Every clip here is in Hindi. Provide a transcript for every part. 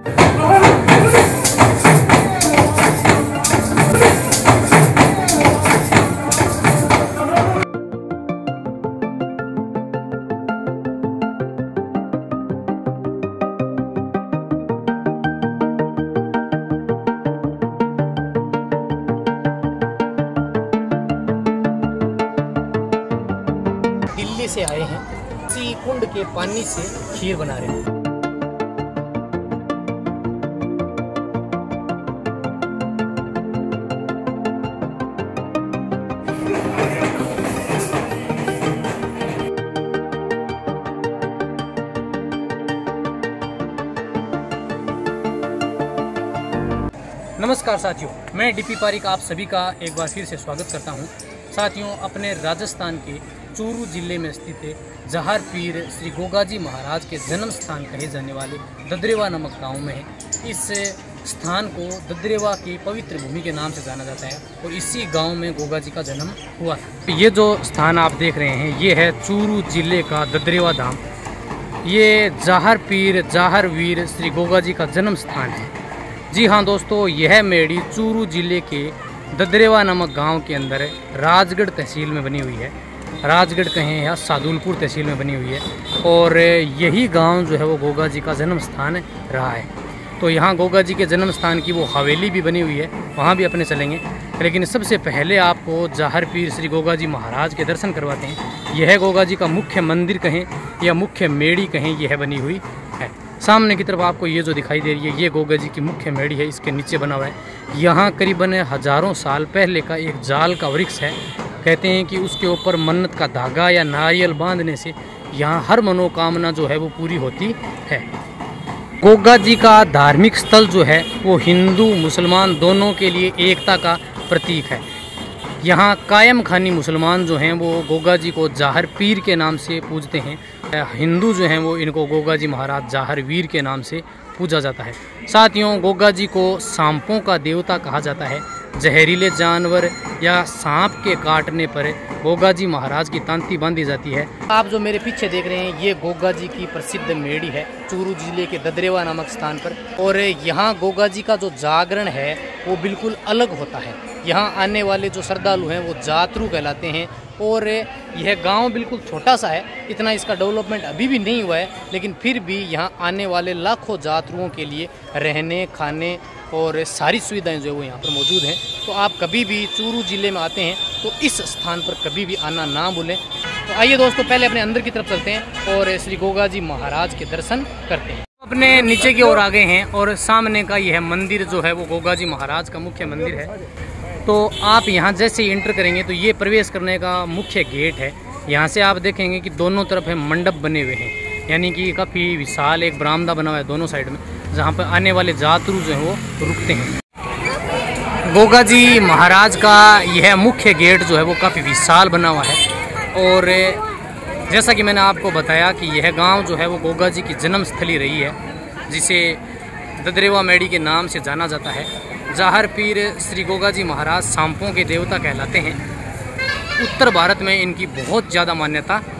दिल्ली से आए हैं, इसी कुंड के पानी से खीर बना रहे हैं। नमस्कार साथियों, मैं डीपी पारिक आप सभी का एक बार फिर से स्वागत करता हूं। साथियों, अपने राजस्थान के चूरू जिले में स्थित है जहार पीर श्री गोगाजी महाराज के जन्म स्थान कहे जाने वाले ददरेवा नामक गांव में है। इस स्थान को ददरेवा की पवित्र भूमि के नाम से जाना जाता है और इसी गांव में गोगाजी का जन्म हुआ था। ये जो स्थान आप देख रहे हैं ये है चूरू जिले का ददरेवा धाम। ये जहार पीर जहार वीर श्री गोगाजी का जन्म स्थान है। जी हाँ दोस्तों, यह मेड़ी चूरू जिले के ददरेवा नामक गांव के अंदर राजगढ़ तहसील में बनी हुई है। राजगढ़ कहें या सादुलपुर तहसील में बनी हुई है और यही गांव जो है वो गोगाजी का जन्म स्थान रहा है। तो यहाँ गोगाजी के जन्म स्थान की वो हवेली भी बनी हुई है, वहाँ भी अपने चलेंगे। लेकिन सबसे पहले आपको जहार पीर श्री गोगाजी महाराज के दर्शन करवाते हैं। यह गोगाजी का मुख्य मंदिर कहें या मुख्य मेड़ी कहें, यह बनी हुई है। सामने की तरफ आपको ये जो दिखाई दे रही है ये गोगाजी की मुख्य मेड़ी है, इसके नीचे बना हुआ है। यहाँ करीबन हजारों साल पहले का एक जाल का वृक्ष है। कहते हैं कि उसके ऊपर मन्नत का धागा या नारियल बांधने से यहाँ हर मनोकामना जो है वो पूरी होती है। गोगाजी का धार्मिक स्थल जो है वो हिंदू मुसलमान दोनों के लिए एकता का प्रतीक है। यहाँ कायम खानी मुसलमान जो हैं वो गोगाजी को जहार पीर के नाम से पूजते हैं। हिंदू जो हैं वो इनको गोगाजी महाराज जहार वीर के नाम से पूजा जाता है। साथियों, गोगाजी को सांपों का देवता कहा जाता है। जहरीले जानवर या सांप के काटने पर गोगाजी महाराज की तांती बांधी जाती है। आप जो मेरे पीछे देख रहे हैं ये गोगाजी की प्रसिद्ध मेड़ी है चूरू जिले के ददरेवा नामक स्थान पर। और यहाँ गोगाजी का जो जागरण है वो बिल्कुल अलग होता है। यहाँ आने वाले जो श्रद्धालु हैं वो जातरू कहलाते हैं। और यह गांव बिल्कुल छोटा सा है, इतना इसका डेवलपमेंट अभी भी नहीं हुआ है, लेकिन फिर भी यहाँ आने वाले लाखों जातरुओं के लिए रहने खाने और सारी सुविधाएं जो है वो यहाँ पर मौजूद हैं। तो आप कभी भी चूरू जिले में आते हैं तो इस स्थान पर कभी भी आना ना भूलें। तो आइए दोस्तों, पहले अपने अंदर की तरफ चलते हैं और श्री गोगाजी महाराज के दर्शन करते हैं। अपने नीचे की ओर आ गए हैं और सामने का यह मंदिर जो है वो गोगाजी महाराज का मुख्य मंदिर है। तो आप यहाँ जैसे ही एंटर करेंगे तो ये प्रवेश करने का मुख्य गेट है। यहाँ से आप देखेंगे कि दोनों तरफ है मंडप बने हुए हैं, यानी कि काफ़ी विशाल एक बरामदा बना हुआ है दोनों साइड में, जहाँ पर आने वाले जातरू जो हैं वो रुकते हैं। गोगाजी महाराज का यह मुख्य गेट जो है वो काफ़ी विशाल बना हुआ है। और जैसा कि मैंने आपको बताया कि यह गांव जो है वो गोगाजी की जन्मस्थली रही है, जिसे ददरेवा मेड़ी के नाम से जाना जाता है। जहार पीर श्री गोगाजी महाराज सांपों के देवता कहलाते हैं। उत्तर भारत में इनकी बहुत ज़्यादा मान्यता है।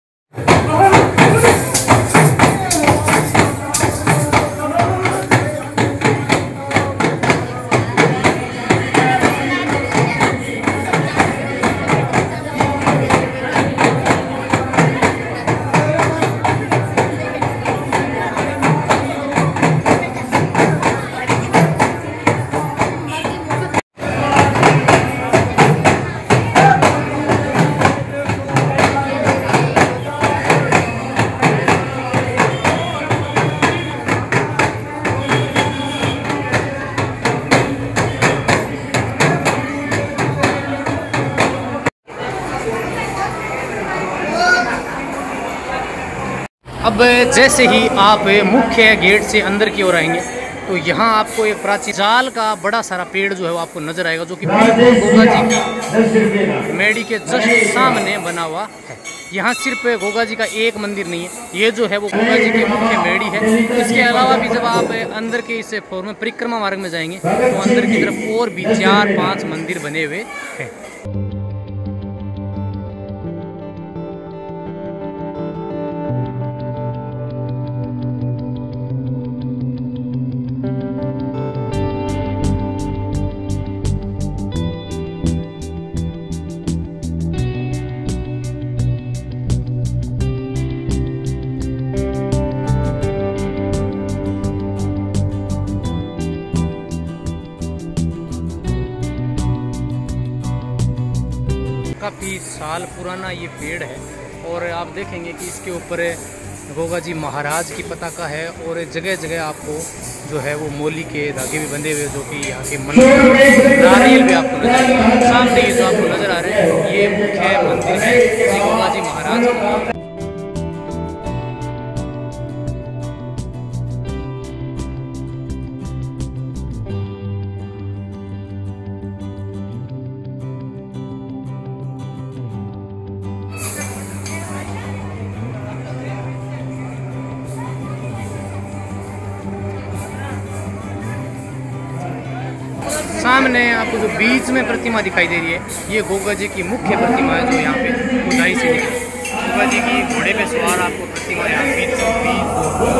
अब जैसे ही आप मुख्य गेट से अंदर की ओर आएंगे तो यहाँ आपको एक प्राचीन जाल का बड़ा सारा पेड़ जो है वो आपको नजर आएगा, जो कि गोगाजी की मेड़ी के जस्ट सामने बना हुआ है। यहाँ सिर्फ गोगाजी का एक मंदिर नहीं है, ये जो है वो गोगाजी की मुख्य मेड़ी है। इसके अलावा भी जब आप अंदर के इस फ्लोर में परिक्रमा मार्ग में जाएंगे तो अंदर की तरफ और भी 4-5 मंदिर बने हुए हैं। साल पुराना ये पेड़ है और आप देखेंगे कि इसके ऊपर गोगा जी महाराज की पताका है और जगह जगह आपको जो है वो मोली के धागे भी बंधे हुए, जो कि यहाँ के मंदिर नारियल भी आपको नजर आ रहे हैं। सामने ये जो आपको नजर आ रहे हैं ये मुख्य मंदिर है श्री गोगा जी महाराज का। सामने आपको जो बीच में प्रतिमा दिखाई दे रही है ये गोगा जी की मुख्य प्रतिमा है, जो यहाँ पे खुदाई से निकली। गोगा जी की घोड़े पे सवार आपको प्रतिमा यहाँ बीच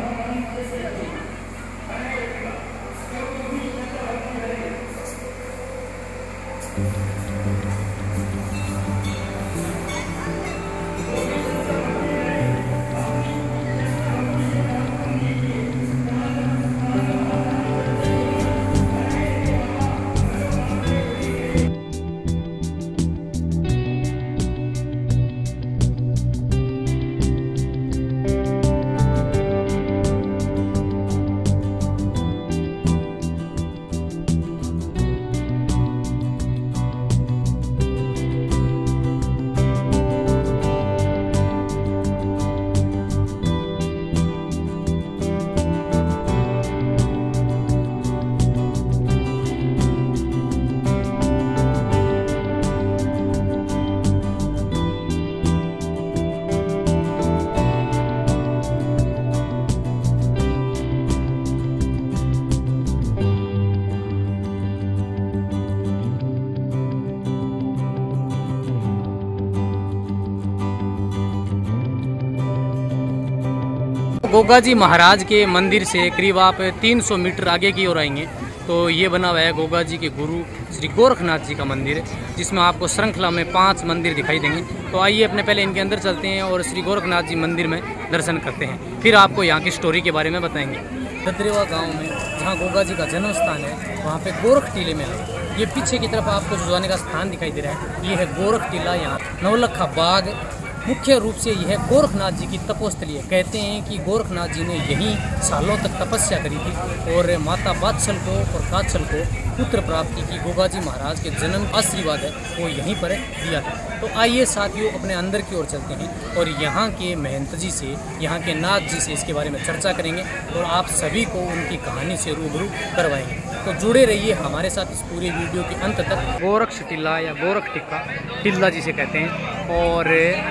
गोगा जी महाराज के मंदिर से करीब आप 300 मीटर आगे की ओर आएंगे तो ये बना हुआ है गोगा जी के गुरु श्री गोरखनाथ जी का मंदिर, जिसमें आपको श्रृंखला में 5 मंदिर दिखाई देंगे। तो आइए अपने पहले इनके अंदर चलते हैं और श्री गोरखनाथ जी मंदिर में दर्शन करते हैं, फिर आपको यहाँ की स्टोरी के बारे में बताएंगे। ददरेवा गाँव में जहाँ गोगा जी का जन्म स्थान है वहाँ पे गोरख टीले में आए। ये पीछे की तरफ आपको जो जाने का स्थान दिखाई दे रहा है ये है गोरख टीला। यहाँ नवलखा बाग मुख्य रूप से यह गोरखनाथ जी की तपोस्थली है। कहते हैं कि गोरखनाथ जी ने यहीं सालों तक तपस्या करी थी और माता बादशल को और काछल को पुत्र प्राप्ति की गोगा जी महाराज के जन्म आशीर्वाद है वो यहीं पर दिया था। तो आइए साथियों अपने अंदर की ओर चलते हैं और यहाँ के महंत जी से, यहाँ के नाथ जी से इसके बारे में चर्चा करेंगे और आप सभी को उनकी कहानी से रूबरू करवाएंगे। तो जुड़े रहिए हमारे साथ इस पूरे वीडियो के अंत तक। गोरक्ष टिल्ला या गोरख टिक्का टिल्ला जिसे कहते हैं और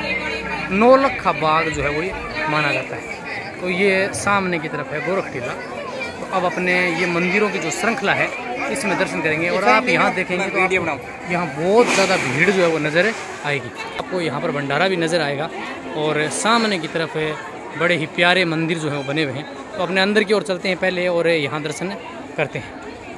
नौलखा बाग जो है वो ये माना जाता है। तो ये सामने की तरफ है गोरख टिल्ला। तो अब अपने ये मंदिरों की जो श्रृंखला है इसमें दर्शन करेंगे और आप यहाँ देखेंगे तो यहाँ बहुत ज़्यादा भीड़ जो है वो नज़र आएगी। आपको यहाँ पर भंडारा भी नज़र आएगा और सामने की तरफ बड़े ही प्यारे मंदिर जो है वो बने हुए हैं। तो अपने अंदर की ओर चलते हैं पहले और यहाँ दर्शन करते हैं।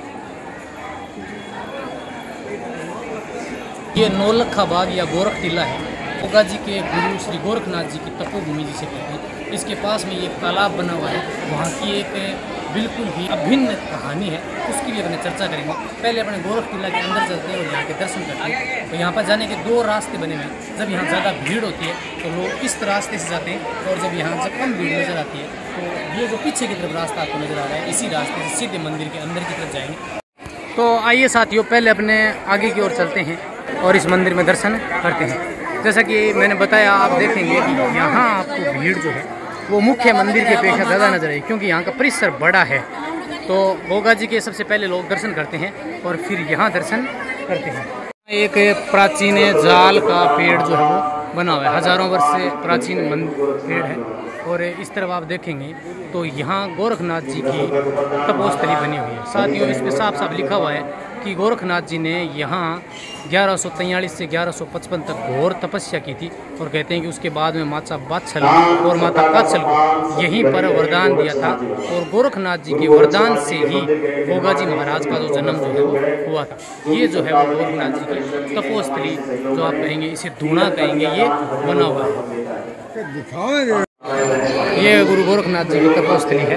ये नौलखा बाग या गोरख टिल्ला है, गोगा जी के गुरु श्री गोरखनाथ जी की तपोभूमि जिसे कहते हैं। इसके पास में ये तालाब बना हुआ है, वहाँ की एक बिल्कुल ही अभिन्न कहानी है, उसकी भी अपने चर्चा करेंगे। पहले अपने गोरख टिल्ला के अंदर चलते हैं और यहाँ के दर्शन करते हैं। तो यहाँ पर जाने के 2 रास्ते बने हुए हैं। जब यहाँ ज़्यादा भीड़ होती है तो लोग इस रास्ते से जाते हैं और जब यहाँ से कम भीड़ नज़र आती है तो ये जो पीछे की तरफ रास्ता आपको नज़र आ रहा है इसी रास्ते से सीधे मंदिर के अंदर की तरफ जाएंगे। तो आइए साथियों पहले अपने आगे की ओर चलते हैं और इस मंदिर में दर्शन करते हैं। जैसा कि मैंने बताया आप देखेंगे कि यहाँ आपको भीड़ जो है वो मुख्य मंदिर की अपेक्षा ज़्यादा नजर आएगी क्योंकि यहाँ का परिसर बड़ा है। तो गोगा जी के सबसे पहले लोग दर्शन करते हैं और फिर यहाँ दर्शन करते हैं। एक प्राचीन जाल का पेड़ जो है वो बना हुआ है, हजारों वर्ष से प्राचीन पेड़ है। और इस तरफ आप देखेंगे तो यहाँ गोरखनाथ जी की तपोस्थली बनी हुई है। साथियों इस पर साफ साफ लिखा हुआ है कि गोरखनाथ जी ने यहाँ 1143 से 1155 तक घोर तपस्या की थी और कहते हैं कि उसके बाद में माता बादशल और माता काछल को यहीं पर वरदान दिया था और गोरखनाथ जी के वरदान से ही गोगा जी महाराज का जो जन्म जो है वो हुआ था। ये जो है वो गोरखनाथ जी की तपोस्थली जो आप कहेंगे इसे धूना कहेंगे, ये बना हुआ है। ये गुरु गोरखनाथ जी की तपोस्थली है।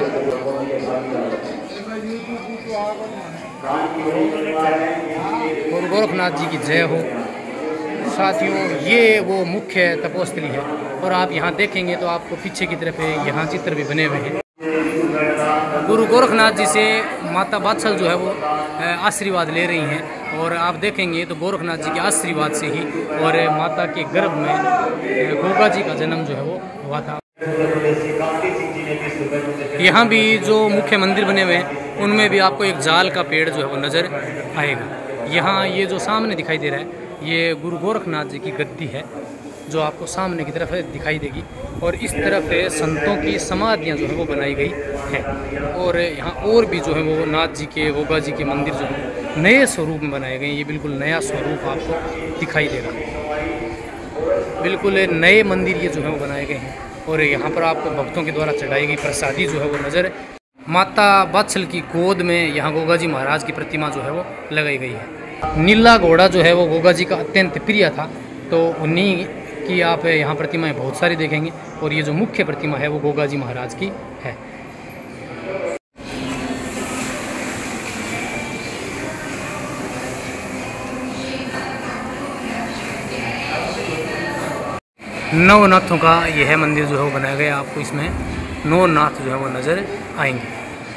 गुरु गोरखनाथ जी की जय हो। साथियों ये वो मुख्य तपोस्थली है और आप यहाँ देखेंगे तो आपको पीछे की तरफ यहाँ चित्र भी बने हुए हैं। गुरु गोरखनाथ जी से माता बादशाह जो है वो आशीर्वाद ले रही हैं और आप देखेंगे तो गोरखनाथ जी के आशीर्वाद से ही और माता के गर्भ में गोगा जी का जन्म जो है वो हुआ था। यहाँ भी जो मुख्य मंदिर बने हुए हैं उनमें भी आपको एक जाल का पेड़ जो है वो नज़र आएगा। यहाँ ये जो सामने दिखाई दे रहा है ये गुरु गोरखनाथ जी की गद्दी है जो आपको सामने की तरफ दिखाई देगी और इस तरफ संतों की समाधियाँ जो है वो बनाई गई है और यहाँ और भी जो है वो नाथ जी के गोगा जी के मंदिर जो है नए स्वरूप में बनाए गए हैं। ये बिल्कुल नया स्वरूप आपको दिखाई देगा, बिल्कुल नए मंदिर ये जो है वो बनाए गए हैं और यहाँ पर आपको भक्तों के द्वारा चढ़ाई गई प्रसादी जो है वो नज़र माता बादशाह की गोद में यहाँ गोगा जी महाराज की प्रतिमा जो है वो लगाई गई है। नीला घोड़ा जो है वो गोगा जी का अत्यंत प्रिय था तो उन्हीं की आप यहाँ प्रतिमाएं बहुत सारी देखेंगे और ये जो मुख्य प्रतिमा है वो गोगा जी महाराज की है। नवनाथों का यह मंदिर जो है वो बनाया गया, आपको इसमें 9 नाथ जो है वो नज़र आएंगे।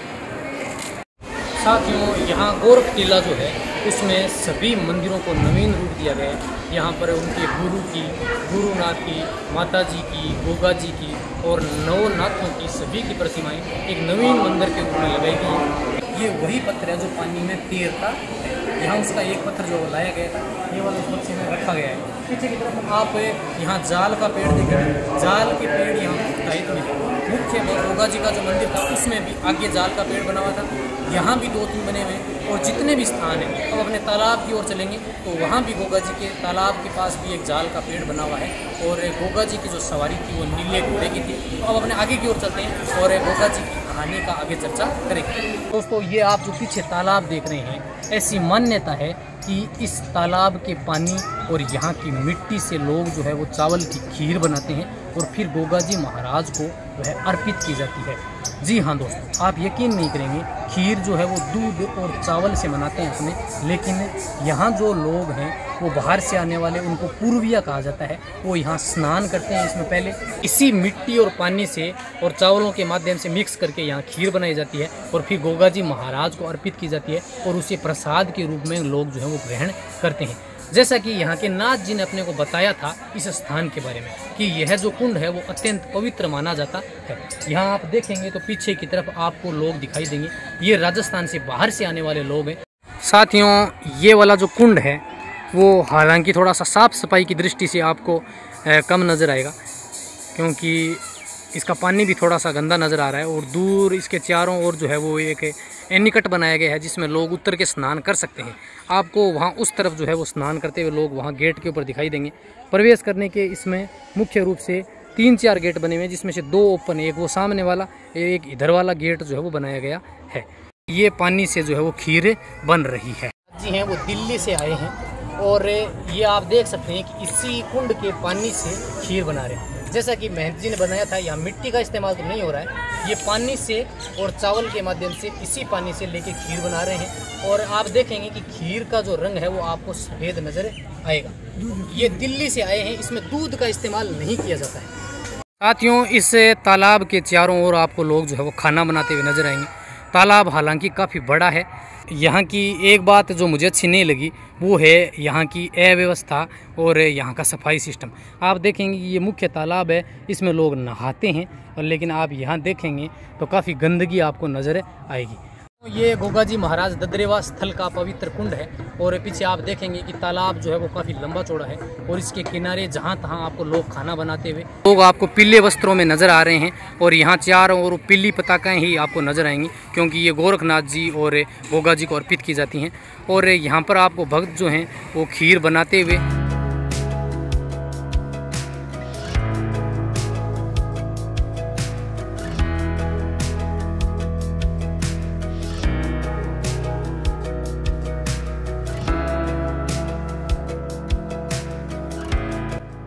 साथियों यहाँ गोरख टीला जो है उसमें सभी मंदिरों को नवीन रूप दिया गया है। यहाँ पर उनके गुरु की, गुरुनाथ की, माता जी की, गोगा जी की और 9 नाथों की सभी की प्रतिमाएं एक नवीन मंदिर के रूप में लगाई गई है। ये वही पत्थर है जो पानी में तैरता है। यहाँ उसका एक पत्थर जो लाया गया था ये वाला उस बक्से में रखा गया है। पीछे की तरफ आप यहाँ जाल का पेड़ देखेंगे, जाल के पेड़ यहाँ दायित्व में मुख्य गोगा जी का जो मंदिर था उसमें भी आगे जाल का पेड़ बना हुआ था। यहाँ भी 2-3 बने हुए हैं और जितने भी स्थान हैं अब अपने तालाब की ओर चलेंगे तो वहाँ भी गोगा जी के तालाब के पास भी एक जाल का पेड़ बना हुआ है और गोगा जी की जो सवारी थी वो नीले घोड़े की थी। अब अपने आगे की ओर चलते हैं और गोगा जी की कहानी का आगे चर्चा करेंगे। दोस्तों ये आप जो पीछे तालाब देख रहे हैं, ऐसी मान्यता है कि इस तालाब के पानी और यहाँ की मिट्टी से लोग जो है वो चावल की खीर बनाते हैं और फिर गोगा जी महाराज को जो है अर्पित की जाती है। जी हाँ दोस्तों, आप यकीन नहीं करेंगे, खीर जो है वो दूध और चावल से बनाते हैं अपने, लेकिन यहाँ जो लोग हैं वो बाहर से आने वाले, उनको पूर्विया कहा जाता है, वो यहाँ स्नान करते हैं। इसमें पहले इसी मिट्टी और पानी से और चावलों के माध्यम से मिक्स करके यहाँ खीर बनाई जाती है और फिर गोगा जी महाराज को अर्पित की जाती है और उसे प्रसाद के रूप में लोग जो है वो ग्रहण करते हैं। जैसा कि यहाँ के नाथ जी ने अपने को बताया था इस स्थान के बारे में कि यह जो कुंड है वो अत्यंत पवित्र माना जाता है। यहाँ आप देखेंगे तो पीछे की तरफ आपको लोग दिखाई देंगे, ये राजस्थान से बाहर से आने वाले लोग हैं। साथियों ये वाला जो कुंड है वो हालांकि थोड़ा सा साफ़ सफाई की दृष्टि से आपको कम नज़र आएगा क्योंकि इसका पानी भी थोड़ा सा गंदा नज़र आ रहा है और दूर इसके चारों ओर जो है वो एक एनीकट बनाया गया है जिसमें लोग उतर के स्नान कर सकते हैं। आपको वहाँ उस तरफ जो है वो स्नान करते हुए लोग वहाँ गेट के ऊपर दिखाई देंगे। प्रवेश करने के इसमें मुख्य रूप से 3-4 गेट बने हुए हैं जिसमें से 2 ओपन है, एक वो सामने वाला, एक इधर वाला गेट जो है वो बनाया गया है। ये पानी से जो है वो खीर बन रही है। जी हैं वो दिल्ली से आए हैं और ये आप देख सकते हैं कि इसी कुंड के पानी से खीर बना रहे हैं। जैसा कि महंत जी ने बनाया था, यहाँ मिट्टी का इस्तेमाल तो नहीं हो रहा है, ये पानी से और चावल के माध्यम से इसी पानी से लेके खीर बना रहे हैं और आप देखेंगे कि खीर का जो रंग है वो आपको सफ़ेद नज़र आएगा। ये दिल्ली से आए हैं, इसमें दूध का इस्तेमाल नहीं किया जाता है। साथियों इस तालाब के चारों ओर आपको लोग जो है वो खाना बनाते हुए नजर आएंगे। तालाब हालांकि काफ़ी बड़ा है। यहाँ की एक बात जो मुझे अच्छी नहीं लगी वो है यहाँ की अव्यवस्था और यहाँ का सफाई सिस्टम। आप देखेंगे कि ये मुख्य तालाब है, इसमें लोग नहाते हैं और लेकिन आप यहाँ देखेंगे तो काफ़ी गंदगी आपको नज़र आएगी। ये गोगा जी महाराज ददरेवा स्थल का पवित्र कुंड है और पीछे आप देखेंगे कि तालाब जो है वो काफ़ी लंबा चौड़ा है और इसके किनारे जहाँ तहाँ आपको लोग खाना बनाते हुए लोग आपको पीले वस्त्रों में नज़र आ रहे हैं और यहाँ चारों ओर पीली पताकाएं ही आपको नज़र आएंगी क्योंकि ये गोरखनाथ जी और गोगा जी को अर्पित की जाती हैं और यहाँ पर आपको भक्त जो हैं वो खीर बनाते हुए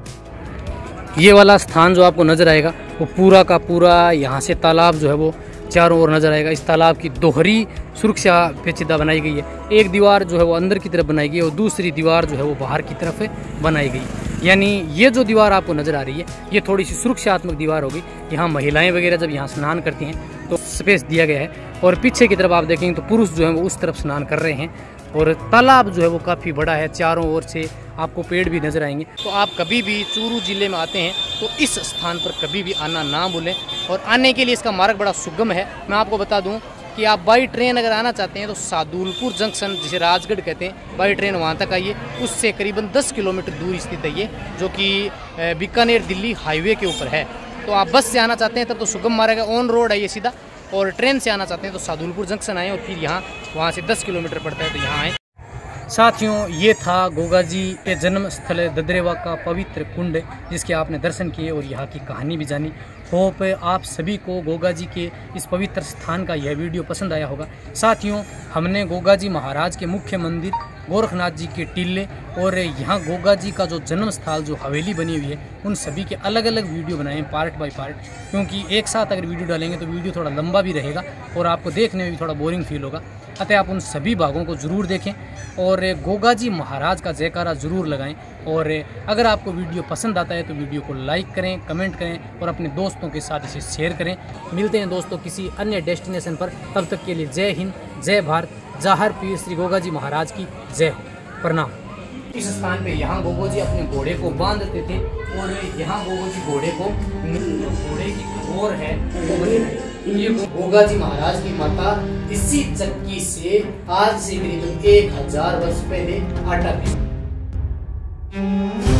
ये वाला स्थान जो आपको नज़र आएगा वो पूरा का पूरा यहाँ से तालाब जो है वो चारों ओर नजर आएगा। इस तालाब की दोहरी सुरक्षा पेचीदा बनाई गई है। एक दीवार जो है वो अंदर की तरफ बनाई गई है और दूसरी दीवार जो है वो बाहर की तरफ बनाई गई। यानी ये जो दीवार आपको नज़र आ रही है ये थोड़ी सी सुरक्षात्मक दीवार होगी। यहाँ महिलाएं वगैरह जब यहाँ स्नान करती हैं तो स्पेस दिया गया है। और पीछे की तरफ आप देखेंगे तो पुरुष जो है वो उस तरफ स्नान कर रहे हैं। और तालाब जो है वो काफ़ी बड़ा है, चारों ओर से आपको पेड़ भी नज़र आएंगे। तो आप कभी भी चूरू ज़िले में आते हैं तो इस स्थान पर कभी भी आना ना भूलें। और आने के लिए इसका मार्ग बड़ा सुगम है। मैं आपको बता दूं कि आप बाई ट्रेन अगर आना चाहते हैं तो सादुलपुर जंक्शन, जिसे राजगढ़ कहते हैं, बाई ट्रेन वहाँ तक आइए। उससे करीबन 10 किलोमीटर दूर स्थित है ये, जो कि बीकानेर दिल्ली हाईवे के ऊपर है। तो आप बस से आना चाहते हैं तब तो सुगम मार्ग है, ऑन रोड है ये सीधा। और ट्रेन से आना चाहते हैं तो सादुलपुर जंक्शन आएँ और फिर यहाँ वहाँ से 10 किलोमीटर पड़ता है तो यहाँ आएँ। साथियों, ये था गोगा जी के जन्म स्थल ददरेवा का पवित्र कुंड, जिसके आपने दर्शन किए और यहाँ की कहानी भी जानी। होप आप सभी को गोगा जी के इस पवित्र स्थान का यह वीडियो पसंद आया होगा। साथियों, हमने गोगा जी महाराज के मुख्य मंदिर, गोरखनाथ जी के टीले और यहाँ गोगा जी का जो जन्म स्थल, जो हवेली बनी हुई है, उन सभी के अलग अलग वीडियो बनाए हैं पार्ट बाय पार्ट। क्योंकि एक साथ अगर वीडियो डालेंगे तो वीडियो थोड़ा लंबा भी रहेगा और आपको देखने में भी थोड़ा बोरिंग फील होगा। अतः आप उन सभी भागों को ज़रूर देखें और गोगा जी महाराज का जयकारा ज़रूर लगाएं। और अगर आपको वीडियो पसंद आता है तो वीडियो को लाइक करें, कमेंट करें और अपने दोस्तों के साथ इसे शेयर करें। मिलते हैं दोस्तों किसी अन्य डेस्टिनेशन पर। तब तक के लिए जय हिंद, जय भारत, जहार पीर श्री गोगा जी महाराज की जय हो। प्रणाम। इस स्थान पे यहाँ गोगो जी अपने घोड़े को बांधते थे और यहाँ गोगो जी घोड़े को, घोड़े की खोर है वो बनी है। ये गोगा जी महाराज की माता इसी चक्की से आज से करीब 1000 वर्ष पहले आटा पीसती।